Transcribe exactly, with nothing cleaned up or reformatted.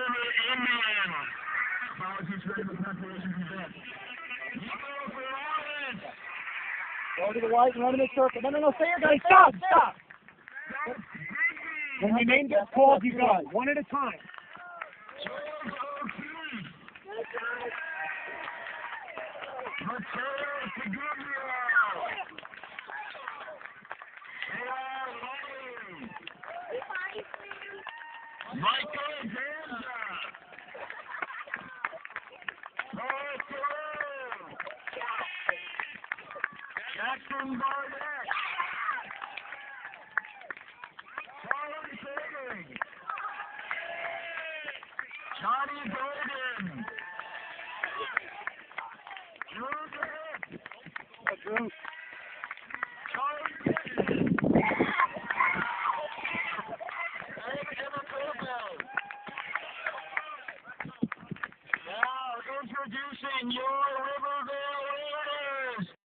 River Indians. Apologies for the preparation for that. Nico Ferraris. Go to the right and run in the circle. No, no, no, stay here, guys. Stop, stop. When your name gets called, you go. One at a time. George O'Keefe. Mateo Segurio. Michael Danza. Jackson Barnett. Charlie Fagan. Johnny Golden. Drew Smith. Drew. Charlie Fagan. Now introducing your River